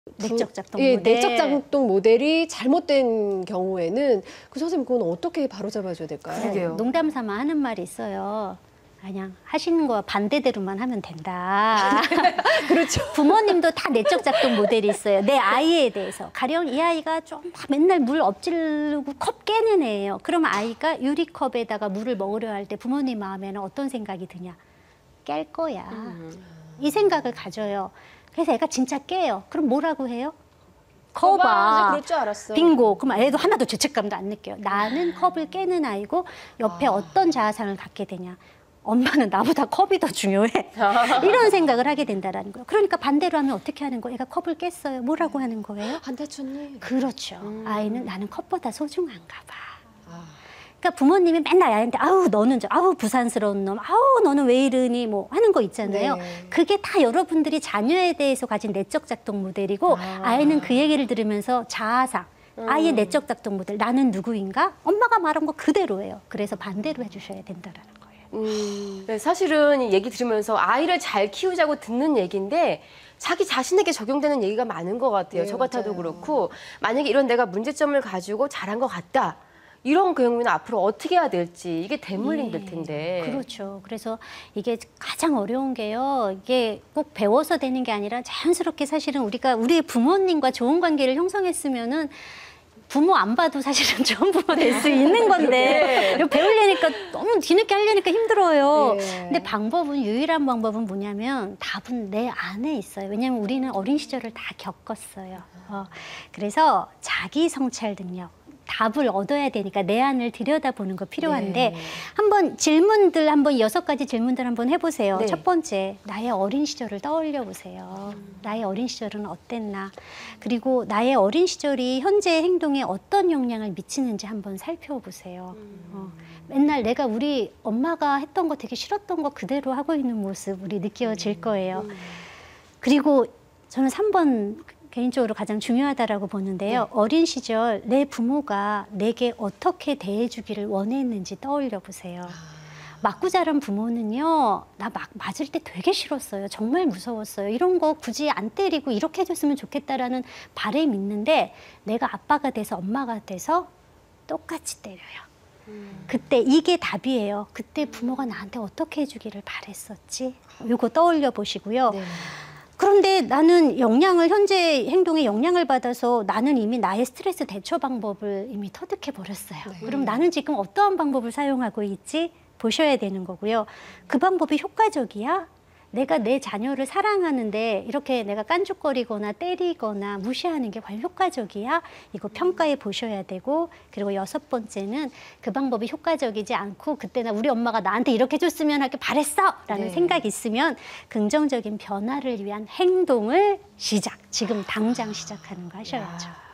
내적 작동 예, 모델. 내적 작동 모델이 잘못된 경우에는 그 선생님 그건 어떻게 바로잡아줘야 될까요? 그러게요. 농담 삼아 하는 말이 있어요. 그냥 하시는 거와 반대대로만 하면 된다. 그렇죠. 부모님도 다 내적 작동 모델이 있어요. 내 아이에 대해서. 가령 이 아이가 좀 맨날 물 엎질르고 컵 깨는 애예요. 그러면 아이가 유리컵에다가 물을 먹으려 할 때 부모님 마음에는 어떤 생각이 드냐. 깰 거야. 이 생각을 가져요. 그래서 애가 진짜 깨요. 그럼 뭐라고 해요? 거봐. 그럴 줄 알았어. 빙고. 그럼 애도 하나도 죄책감도 안 느껴요. 나는 컵을 깨는 아이고 옆에 어떤 자아상을 갖게 되냐. 엄마는 나보다 컵이 더 중요해. 이런 생각을 하게 된다는 거예요. 그러니까 반대로 하면 어떻게 하는 거예요? 애가 컵을 깼어요. 뭐라고 하는 거예요? 안 다쳤니? 그렇죠. 아이는 나는 컵보다 소중한가 봐. 그러니까 부모님이 맨날 아이한테 아우 너는 아우 부산스러운 놈, 아우 너는 왜 이러니 뭐 하는 거 있잖아요. 네. 그게 다 여러분들이 자녀에 대해서 가진 내적 작동 모델이고 아이는 그 얘기를 들으면서 자아상, 아이의 내적 작동 모델, 나는 누구인가? 엄마가 말한 거 그대로예요. 그래서 반대로 해주셔야 된다라는 거예요. 네, 사실은 이 얘기 들으면서 아이를 잘 키우자고 듣는 얘기인데 자기 자신에게 적용되는 얘기가 많은 것 같아요. 네, 저 같아도 맞아요. 그렇고 만약에 이런 내가 문제점을 가지고 잘한 것 같다. 이런 경우는 앞으로 어떻게 해야 될지 이게 대물림 될 텐데. 그렇죠. 그래서 이게 가장 어려운 게요. 이게 꼭 배워서 되는 게 아니라 자연스럽게 사실은 우리가 우리의 부모님과 좋은 관계를 형성했으면은 부모 안 봐도 사실은 좋은 부모 될 수 있는 건데 이거 배우려니까 너무 뒤늦게 하려니까 힘들어요. 네. 근데 방법은 유일한 방법은 뭐냐면 답은 내 안에 있어요. 왜냐하면 우리는 어린 시절을 다 겪었어요. 그래서 자기 성찰 능력. 답을 얻어야 되니까 내 안을 들여다보는 거 필요한데 한번 질문들 한번 6가지 질문들 한번 해보세요. 네. 첫 번째, 나의 어린 시절을 떠올려 보세요. 나의 어린 시절은 어땠나? 그리고 나의 어린 시절이 현재의 행동에 어떤 영향을 미치는지 한번 살펴보세요. 맨날 내가 우리 엄마가 했던 거 되게 싫었던 거 그대로 하고 있는 모습 우리 느껴질 거예요. 그리고 저는 3번 개인적으로 가장 중요하다라고 보는데요. 어린 시절 내 부모가 내게 어떻게 대해주기를 원했는지 떠올려 보세요. 맞고 자란 부모는요. 나 맞을 때 되게 싫었어요. 정말 무서웠어요. 이런 거 굳이 안 때리고 이렇게 해줬으면 좋겠다라는 바람이 있는데 내가 아빠가 돼서 엄마가 돼서 똑같이 때려요. 그때 이게 답이에요. 그때 부모가 나한테 어떻게 해주기를 바랬었지? 이거 떠올려 보시고요. 네. 그런데 나는 현재 행동에 영향을 받아서 나는 이미 나의 스트레스 대처 방법을 이미 터득해 버렸어요. 그럼 나는 지금 어떠한 방법을 사용하고 있지? 보셔야 되는 거고요. 그 방법이 효과적이야? 내가 내 자녀를 사랑하는데 이렇게 내가 깐죽거리거나 때리거나 무시하는 게 과연 효과적이야? 이거 평가해 보셔야 되고, 그리고 6번째는 그 방법이 효과적이지 않고 그때는 우리 엄마가 나한테 이렇게 해줬으면 하길 바랬어! 라는 생각이 있으면 긍정적인 변화를 위한 행동을 지금 당장 시작하는 거 하셔야죠.